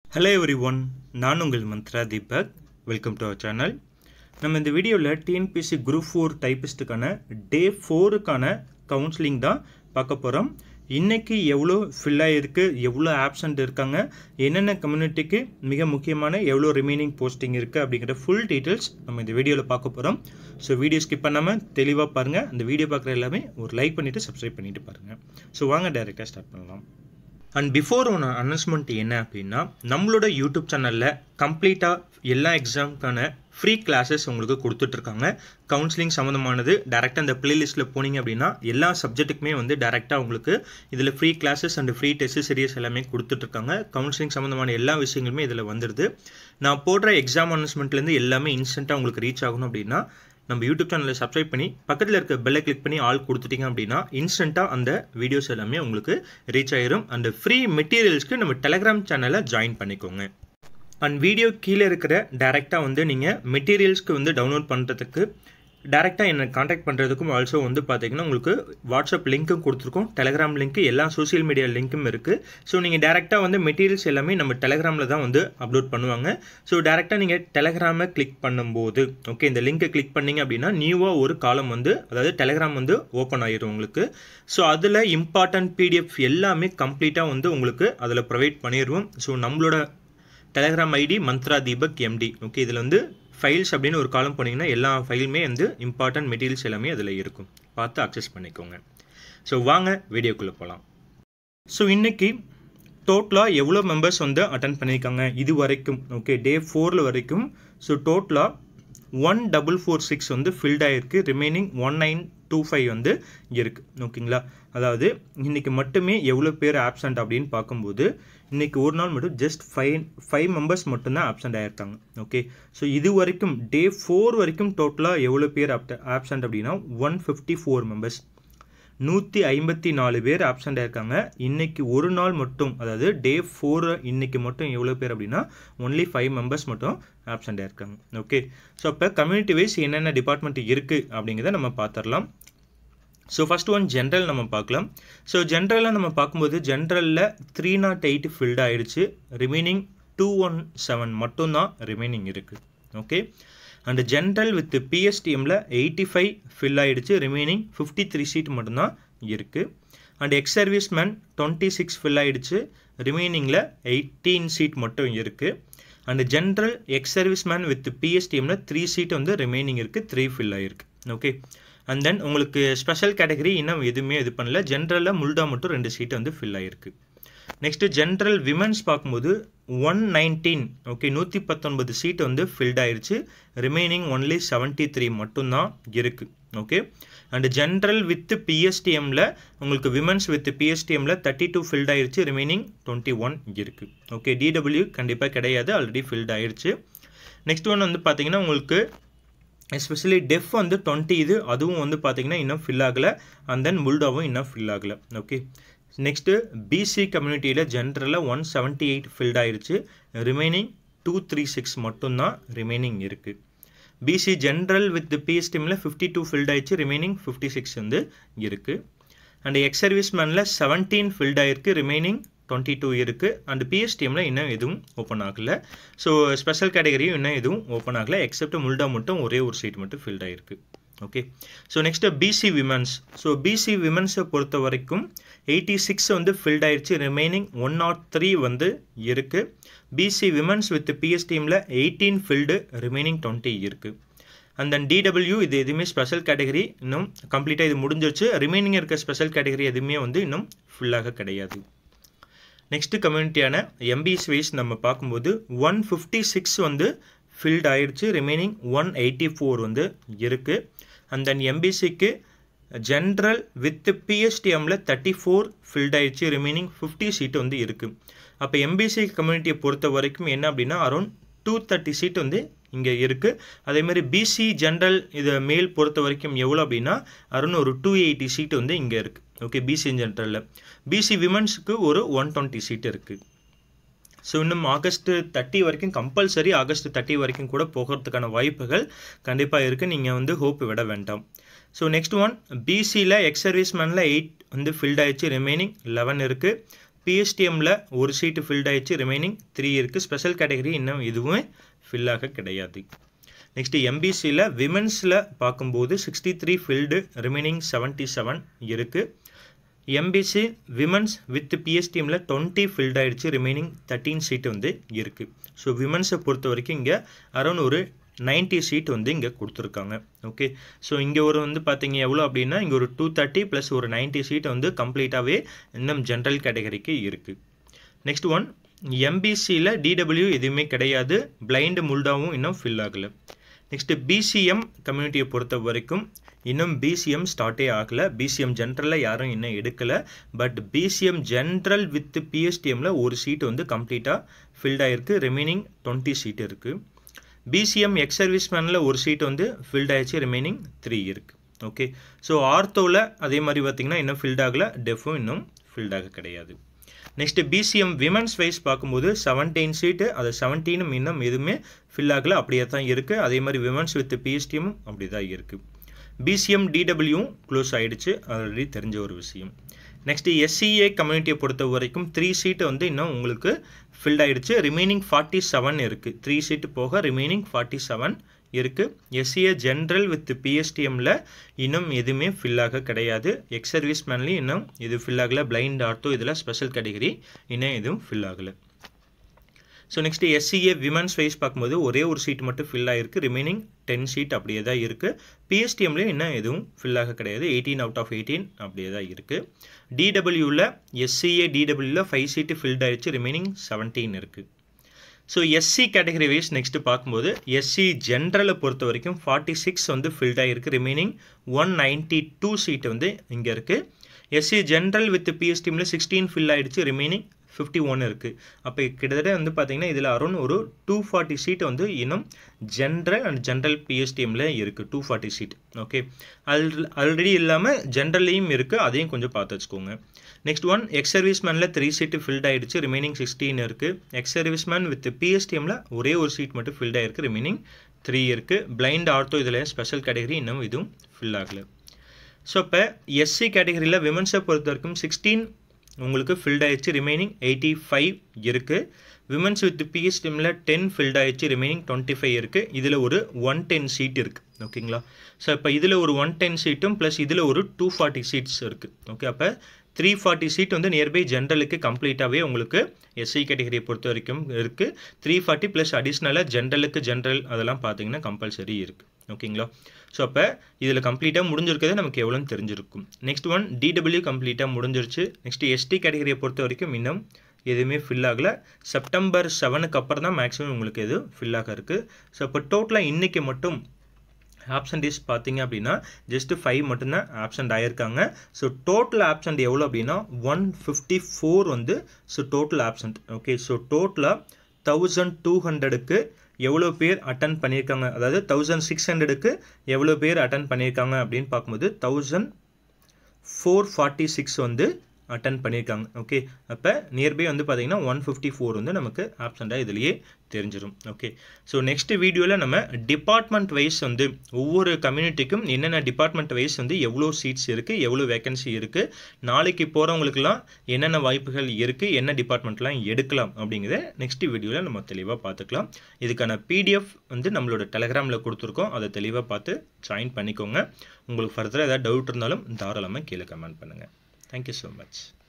Hello everyone, நான் உங்கள் Mantra Deepak. Welcome to our channel. நம்ம இந்த வீடியோவில் TNPSC Group 4 டைப்பிஸ்ட்டுக்கான Day 4க்கான கவுன்சிலிங் தான் பார்க்க போகிறோம். இன்றைக்கி எவ்வளோ ஃபில் ஆகிருக்கு, எவ்வளோ ஆப்சண்ட் இருக்காங்க, என்னென்ன கம்யூனிட்டிக்கு மிக முக்கியமான எவ்வளோ ரிமைனிங் போஸ்டிங் இருக்குது அப்படிங்கிற ஃபுல் டீட்டெயில்ஸ் நம்ம இந்த வீடியோவில் பார்க்க போகிறோம். ஸோ வீடியோ ஸ்கிப் பண்ணாமல் தெளிவாக பாருங்கள். அந்த வீடியோ பார்க்குற எல்லாமே ஒரு லைக் பண்ணிவிட்டு சப்ஸ்கிரைப் பண்ணிவிட்டு பாருங்கள். ஸோ வாங்க டைரெக்டாக ஸ்டார்ட் பண்ணலாம். அண்ட் பிஃபோர் ஒன்று அனௌன்ஸ்மெண்ட் என்ன அப்படின்னா, நம்மளோட யூடியூப் சேனலில் கம்ப்ளீட்டாக எல்லா எக்ஸாமுக்கான ஃப்ரீ கிளாஸஸ் உங்களுக்கு கொடுத்துட்ருக்காங்க. கவுன்சிலிங் சம்மந்தமானது டேரெக்டாக அந்த ப்ளேலிஸ்ட்டில் போனீங்க அப்படின்னா எல்லா சப்ஜெக்ட்டுக்குமே வந்து டேரெக்டாக உங்களுக்கு இதில் free classes and free test series எல்லாமே கொடுத்துட்ருக்காங்க. கவுன்சிலிங் சம்மந்தமான எல்லா விஷயங்களுமே இதில் வந்துடுது. நான் போடுற எக்ஸாம் அனௌன்ஸ்மெண்ட்லேருந்து எல்லாமே இன்ஸ்டண்ட்டாக உங்களுக்கு ரீச் ஆகணும் அப்படின்னா நம்ம யூடியூப் சேனலை சப்ஸ்கிரைப் பண்ணி பக்கத்தில் இருக்க பெல்லை கிளிக் பண்ணி ஆல் கொடுத்துட்டிங்க அப்படின்னா இன்ஸ்டண்ட்டாக அந்த வீடியோஸ் எல்லாமே உங்களுக்கு ரீச் ஆயிரும். அந்த ஃப்ரீ மெட்டீரியல்ஸ்க்கு நம்ம டெலகிராம் சேனலை ஜாயின் பண்ணிக்கோங்க. அண்ட் வீடியோ கீழே இருக்கிற டேரெக்டாக வந்து நீங்கள் மெட்டீரியல்ஸ்க்கு வந்து டவுன்லோட் பண்ணுறதுக்கு டேரெக்டாக என்னை காண்டாக்ட் பண்ணுறதுக்கும் ஆல்சோ வந்து பார்த்தீங்கன்னா உங்களுக்கு வாட்ஸ்அப் லிங்க்கும் கொடுத்துருக்கோம், டெலகிராம் லிங்க்கு, எல்லா சோஷியல் மீடியா லிங்க்கும் இருக்குது. ஸோ நீங்கள் டேரெக்டாக வந்து மெட்டீரியல்ஸ் எல்லாமே நம்ம டெலகிராமில் தான் வந்து அப்லோட் பண்ணுவாங்க. ஸோ டேரெக்டாக நீங்கள் டெலகிராமை கிளிக் பண்ணும்போது ஓகே இந்த லிங்க்கை கிளிக் பண்ணிங்க அப்படின்னா நியூவாக ஒரு காலம் வந்து அதாவது டெலகிராம் வந்து ஓப்பன் ஆகிரும் உங்களுக்கு. ஸோ அதில் இம்பார்ட்டன்ட் PDF எல்லாமே கம்ப்ளீட்டாக வந்து உங்களுக்கு அதில் ப்ரொவைட் பண்ணிடுவோம். ஸோ நம்மளோட Telegram ID Mantra Deepak MD. Okay இதில் வந்து ஃபைல்ஸ் அப்படின்னு ஒரு காலம் போனீங்கன்னா எல்லா ஃபைலுமே வந்து இம்பார்ட்டன்ட் மெட்டீரியல்ஸ் எல்லாமே அதில் இருக்கும், பார்த்து அக்சஸ் பண்ணிக்கோங்க. ஸோ வாங்க வீடியோக்குள்ளே போகலாம். ஸோ இன்றைக்கி டோட்டலாக எவ்வளோ மெம்பர்ஸ் வந்து அட்டன் பண்ணியிருக்காங்க இது வரைக்கும் ஓகே Day 4 வரைக்கும். ஸோ டோட்டலாக 1446 வந்து ஃபில்ட் ஆகிருக்கு, ரிமைனிங் 1925 வந்து இருக்குது ஓகேங்களா. அதாவது இன்றைக்கி மட்டுமே எவ்வளோ பேர் ஆப்சண்ட் அப்படின்னு பார்க்கும்போது இன்றைக்கி ஒரு நாள் மட்டும் ஜஸ்ட் 5 மெம்பர்ஸ் மட்டும்தான் ஆப்சண்ட் ஆகிருக்காங்க ஓகே. ஸோ இது வரைக்கும் Day 4 வரைக்கும் டோட்டலாக எவ்வளோ பேர் ஆப்சண்ட் அப்படின்னா 154 மெம்பர்ஸ், 154 பேர் ஆப்சண்ட் ஆகிருக்காங்க. இன்றைக்கி ஒரு நாள் மட்டும் அதாவது Day 4 இன்றைக்கி மட்டும் எவ்வளோ பேர் அப்படின்னா ஒன்லி 5 மெம்பர்ஸ் மட்டும் ஆப்சண்ட் ஆகிருக்காங்க ஓகே. ஸோ அப்போ கம்யூனிட்டி வைஸ் என்னென்ன டிபார்ட்மெண்ட் இருக்குது அப்படிங்கிறத நம்ம பார்த்துடலாம். ஸோ ஃபஸ்ட் ஒன் ஜென்ரல் நம்ம பார்க்கலாம். ஸோ ஜென்ரலாக நம்ம பார்க்கும்போது ஜென்ரலில் 308 ஃபில்ட் ஆகிடுச்சு, ரிமைனிங் 217 மட்டும்தான் ரிமைனிங் இருக்குது ஓகே. அண்ட் ஜென்ரல் வித் PSTMல 85 ஃபில் ஆகிடுச்சு, ரிமைனிங் 53 சீட் மட்டும்தான் இருக்குது. அண்ட் எக்ஸ் சர்வீஸ்மேன் 26 ஃபில் ஆகிடுச்சு, ரிமைனிங்கில் 18 சீட் மட்டும் இருக்குது. And general ex serviceman with PSTMல 3 சீட் வந்து ரிமைனிங் இருக்குது, 3 ஃபில் ஆகிருக்கு ஓகே. அண்ட் தென் உங்களுக்கு ஸ்பெஷல் கேட்டகரி இன்னும் எதுவுமே இது பண்ணல, ஜென்ரலில் முல்டா மட்டும் 2 சீட் வந்து ஃபில் ஆகிருக்கு. நெக்ஸ்ட்டு ஜென்ரல் விமென்ஸ் பார்க்கும்போது 119 ஓகே 119 சீட் வந்து ஃபில்ட் ஆகிருச்சு, ரிமைனிங் ஒன்லி 73 மட்டும்தான் இருக்குது ஓகே. அண்ட் ஜென்ரல் வித் PSTMல உங்களுக்கு விமென்ஸ் வித் PSTMல 32 ஃபில்ட் ஆகிருச்சு, ரிமைனிங் 21 இருக்குது ஓகே. DW கண்டிப்பாக கிடையாது, ஆல்ரெடி ஃபில்ட் ஆகிருச்சு. நெக்ஸ்ட் ஒன் வந்து பார்த்தீங்கன்னா உங்களுக்கு எஸ்பெஷலி டெஃப் வந்து 20 இது அதுவும் வந்து பார்த்தீங்கன்னா இன்னும் ஃபில் ஆகலை. அண்ட் தென் முல்டாவும் இன்னும் ஃபில் ஆகலை ஓகே. நெக்ஸ்ட்டு BC கம்யூனிட்டியில் ஜென்ரலில் 178 ஃபில்ட் ஆகிருச்சு, ரிமைனிங் 236 மட்டும்தான் ரிமைனிங் இருக்குது. BC ஜென்ரல் வித் PSTMல 52 ஃபில்ட் ஆகிடுச்சு, ரிமைனிங் 56 வந்து இருக்குது. அண்ட் எக்ஸ் சர்வீஸ்மேனில் 17 ஃபில்ட் ஆகிருக்கு, ரிமைனிங் 22 இருக்குது. அண்ட் PSTMல இன்னும் எதுவும் ஓப்பன் ஆகலை. ஸோ ஸ்பெஷல் கேட்டகரியும் இன்னும் எதுவும் ஓப்பன் ஆகலை, எக்ஸப்ட் முல்டா மட்டும் ஒரே ஒரு சீட் மட்டும் ஃபில்ட் ஆகிருக்கு okay. So next BC women's. So BC விமென்ஸை பொறுத்த வரைக்கும் 86 வந்து ஃபில்ட் ஆகிடுச்சு, ரிமைனிங் 103 வந்து இருக்குது. BC விமென்ஸ் வித் PSTMல 18 ஃபில்டு, ரிமைனிங் 20 இருக்குது. அண்ட் தென் DW இது எதுவுமே ஸ்பெஷல் கேட்டகரி இன்னும் கம்ப்ளீட்டாக இது முடிஞ்சிருச்சு, ரிமைனிங் இருக்க ஸ்பெஷல் கேட்டகரி எதுவுமே வந்து இன்னும் ஃபுல்லாக கிடையாது. நெக்ஸ்ட்டு கம்யூனிட்டியான MBS வைஸ் நம்ம பார்க்கும்போது 156 வந்து ஃபில்ட் ஆகிடுச்சு, ரிமைனிங் 184 வந்து இருக்குது. அண்ட் தென் MBCக்கு ஜென்ரல் வித் PSTMல 34 ஃபில்ட் ஆகிடுச்சு, ரிமைனிங் 50 சீட் வந்து இருக்குது. அப்போ MBC கம்யூனிட்டியை பொறுத்த வரைக்கும் என்ன அப்படின்னா அரௌண்ட் 230 சீட் வந்து இங்கே இருக்குது. அதேமாதிரி BC ஜென்ரல் இதை மேல் பொறுத்த வரைக்கும் எவ்வளோ அப்படின்னா அரௌண்ட் ஒரு 280 சீட் வந்து இங்கே இருக்குது ஓகே. BC ஜென்ரலில் BC விமென்ஸுக்கு ஒரு 120 சீட் இருக்குது. ஸோ இன்னும் August 30 வரைக்கும் கம்பல்சரி August 30 வரைக்கும் கூட போகிறதுக்கான வாய்ப்புகள் கண்டிப்பாக இருக்குது, நீங்கள் வந்து ஹோப் விட வேண்டாம். ஸோ நெக்ஸ்ட் ஒன் BCயில் எக்ஸ் சர்வீஸ்மேனில் 8 வந்து ஃபில்ட் ஆகிடுச்சு, ரிமைனிங் 11 இருக்குது. பிஎஸ்டிஎம்மில் ஒரு சீட்டு ஃபில்ட் ஆயிடுச்சு, ரிமைனிங் 3 இருக்குது. ஸ்பெஷல் கேட்டகரி இன்னும் எதுவும் ஃபில் ஆக கிடையாது. நெக்ஸ்ட்டு எம்பிசியில் விமென்ஸில் பார்க்கும்போது 63 ஃபில்டு, ரிமைனிங் 77 இருக்குது. எம்பிசி விமென்ஸ் வித் பிஎஸ்டிஎம்மில் 20 ஃபில்ட் ஆயிடுச்சு, ரிமைனிங் 13 சீட்டு வந்து இருக்குது. ஸோ விமென்ஸை பொறுத்த வரைக்கும் இங்கே அரௌண்ட் ஒரு 90 சீட் வந்து இங்கே கொடுத்துருக்காங்க. ஓகே, ஸோ இங்கே ஒரு வந்து பார்த்தீங்க எவ்வளோ அப்படின்னா இங்கே ஒரு 230 ப்ளஸ் ஒரு 90 சீட் வந்து கம்ப்ளீட்டாகவே இன்னும் ஜென்ரல் கேட்டகரிக்கு இருக்குது. நெக்ஸ்ட் ஒன் எம்பிசியில் டிடபிள்யூ எதுவுமே கிடையாது, பிளைண்டு முல்டாவும் இன்னும் ஃபில் ஆகலை. நெக்ஸ்ட்டு பிசிஎம் கம்யூனிட்டியை பொறுத்த வரைக்கும் இன்னும் பிசிஎம் ஸ்டார்ட்டே ஆகலை. பிசிஎம் ஜென்ரலில் யாரும் இன்னும் எடுக்கலை. பட் பிசிஎம் ஜென்ரல் வித் பிஎஸ்டிஎம்மில் ஒரு சீட் வந்து கம்ப்ளீட்டாக ஃபில்ட் ஆகிருக்கு, ரிமைனிங் 20 சீட் இருக்குது. பிசிஎம் எக்ஸ் சர்வீஸ்மேனில் ஒரு சீட் வந்து ஃபில்ட் ஆகிடுச்சு, ரிமைனிங் 3 இருக்குது. ஓகே, ஸோ ஆர்த்தோவில் அதே மாதிரி பார்த்திங்கன்னா இன்னும் ஃபில்ட் ஆகலை, டெஃபும் இன்னும் ஃபில்ட் ஆக கிடையாது. நெக்ஸ்ட்டு பிசிஎம் விமென்ஸ் வைஸ் பார்க்கும்போது 17 சீட்டு, அது 17 இன்னும் எதுவுமே ஃபில் ஆகலை, அப்படியே தான் இருக்குது. அதே மாதிரி விமென்ஸ் வித் பிஎஸ்டிஎம்மும் அப்படி தான் இருக்குது. பிசிஎம் டிடபிள்யூவும் க்ளோஸ் ஆகிடுச்சு, ஆல்ரெடி தெரிஞ்ச ஒரு விஷயம். நெக்ஸ்ட்டு எஸ்சிஏ கம்யூனிட்டியை பொறுத்த வரைக்கும் 3 சீட்டு வந்து இன்னும் உங்களுக்கு ஃபில்ட் ஆகிடுச்சு, ரிமைனிங் 47 இருக்குது. 3 சீட்டு போக ரிமைனிங் 47 இருக்குது. எஸ்சிஏ ஜென்ரல் வித் பிஎஸ்டிஎம்மில் இன்னும் எதுவுமே ஃபில் ஆக கிடையாது. எக்ஸ் சர்வீஸ் மேன்லேயும் இன்னும் இது ஃபில் ஆகலை. பிளைண்ட் ஆர்த்தோ இதில் ஸ்பெஷல் கேட்டகரி இன்னும் எதுவும் ஃபில் ஆகலை. So next SCA women's wise பார்க்கும்போது ஒரே ஒரு சீட் மட்டும் ஃபில் ஆகிருக்கு, ரிமைனிங் 10 சீட் அப்படியே தான் இருக்குது. பிஎஸ்டிஎம்லேயும் இன்னும் எதுவும் ஃபில் ஆக கிடையாது, 18 அவுட் ஆஃப் 18 அப்படியே தான் இருக்குது. டிடபிள்யூவில் எஸ்சிஏ டிடபிள்யூவில் 5 சீட்டு ஃபில்ட் ஆகிடுச்சு, ரிமைனிங் 17 இருக்குது. So SC category wise next பார்க்கும்போது எஸ்சி ஜென்ரலை பொறுத்த வரைக்கும் 46 வந்து ஃபில்ட் ஆகிருக்கு, ரிமைனிங் 192 சீட்டு வந்து இங்கே இருக்குது. எஸ்சி ஜென்ரல் வித் பிஎஸ்டிஎம்மில் 16 ஃபில் ஆகிடுச்சு, ரிமைனிங் 51 இருக்குது. அப்போ கிட்டத்தட்ட வந்து பார்த்திங்கன்னா இதில் அரௌண்ட் ஒரு 240 சீட் வந்து இன்னும் ஜென்ரல் அண்ட் ஜென்ரல் பிஎஸ்டிஎம்மில் இருக்குது, 240 சீட். ஓகே, ஆல்ரெடி இல்லாமல் ஜென்ரல்லையும் இருக்குது, அதையும் கொஞ்சம் பார்த்து வச்சுக்கோங்க. நெக்ஸ்ட் ஒன் எக்ஸ் சர்வீஸ்மேனில் 3 சீட்டு ஃபில்ட் ஆகிடுச்சு, ரிமைனிங் 16 இருக்குது. எக்ஸ் சர்வீஸ்மேன் வித் பிஎஸ்டிஎம்மில் ஒரே ஒரு சீட் மட்டும் ஃபில்ட் ஆகிருக்கு, ரிமைனிங் 3 இருக்குது. பிளைண்ட் ஆர்த்தோ இதில் ஸ்பெஷல் கேட்டகரி இன்னும் இதுவும் ஃபில் ஆகலை. ஸோ இப்போ எஸ்சி கேட்டகரியில் விமென்ஸை பொறுத்த வரைக்கும் 16 உங்களுக்கு ஃபில்ட் ஆகிடுச்சு, ரிமைனிங் 85 இருக்குது. விமென்ஸ் வித் பிஎஸ்டிஎம்மில் 10 ஃபில்ட் ஆகிடுச்சு, ரிமைனிங் 25 இருக்குது. இதில் ஒரு 110 சீட் இருக்குது. ஓகேங்களா, ஸோ இப்போ இதில் ஒரு 110 சீட்டும் ப்ளஸ் இதில் ஒரு 240 சீட்ஸ் இருக்குது. ஓகே, அப்போ 340 சீட் வந்து நியர்பை ஜென்ரலுக்கு கம்ப்ளீட்டாகவே உங்களுக்கு எஸ்சி கேட்டகரியை பொறுத்த வரைக்கும் இருக்குது. 340 ப்ளஸ் அடிஷ்னலாக ஜென்ரலுக்கு ஜென்ரல் அதெல்லாம் பார்த்தீங்கன்னா கம்பல்சரி இருக்குது. ஓகேங்களா, ஸோ அப்போ இதில் கம்ப்ளீட்டாக முடிஞ்சிருக்கிறது நமக்கு எவ்வளோன்னு தெரிஞ்சிருக்கும். நெக்ஸ்ட் ஒன் டிடபிள்யூ கம்ப்ளீட்டாக முடிஞ்சிருச்சு. நெக்ஸ்ட் எஸ்டி கேட்டகரியை பொறுத்த வரைக்கும் இன்னும் எதுவுமே ஃபில் ஆகலை. செப்டம்பர் 7க்கு அப்புறம் தான் மேக்ஸிமம் உங்களுக்கு எது ஃபில் ஆக இருக்குது. ஸோ இப்போ டோட்டலாக இன்றைக்கி மட்டும் ஆப்சன்டேஜ் பார்த்தீங்க அப்படின்னா ஜஸ்ட்டு 5 மட்டும்தான் ஆப்சண்ட் ஆகியிருக்காங்க. ஸோ டோட்டல் ஆப்சண்ட் எவ்வளோ அப்படின்னா 154 வந்து so total absent. Okay, so டோட்டலாக 1200க்கு எவ்வளோ பேர் அட்டன் பண்ணியிருக்காங்க, அதாவது 1600க்கு எவ்வளோ பேர் அட்டன் பண்ணியிருக்காங்க அப்படின்னு பார்க்கும்போது 1446 வந்து அட்டன் பண்ணியிருக்காங்க. ஓகே, அப்போ நியர்பை வந்து பார்த்தீங்கன்னா 154 வந்து நமக்கு ஆப்சண்டாக இதுலேயே தெரிஞ்சிடும். ஓகே, ஸோ நெக்ஸ்ட் வீடியோவில் நம்ம டிபார்ட்மெண்ட் வைஸ் வந்து ஒவ்வொரு கம்யூனிட்டிக்கும் என்னென்ன டிபார்ட்மெண்ட் வைஸ் வந்து எவ்வளோ சீட்ஸ் இருக்குது, எவ்வளோ வேகன்சி இருக்குது, நாளைக்கு போகிறவங்களுக்குலாம் என்னென்ன வாய்ப்புகள் இருக்குது, என்ன டிபார்ட்மெண்ட்லாம் எடுக்கலாம் அப்படிங்கிறத நெக்ஸ்ட் வீடியோவில் நம்ம தெளிவாக பார்த்துக்கலாம். இதுக்கான பிடிஎஃப் வந்து நம்மளோட டெலகிராமில் கொடுத்துருக்கோம், அதை தெளிவாக பார்த்து ஜாயின் பண்ணிக்கோங்க. உங்களுக்கு ஃபர்தராக ஏதாவது டவுட் இருந்தாலும் தாராளமாக கீழே கமெண்ட் பண்ணுங்கள். Thank you so much.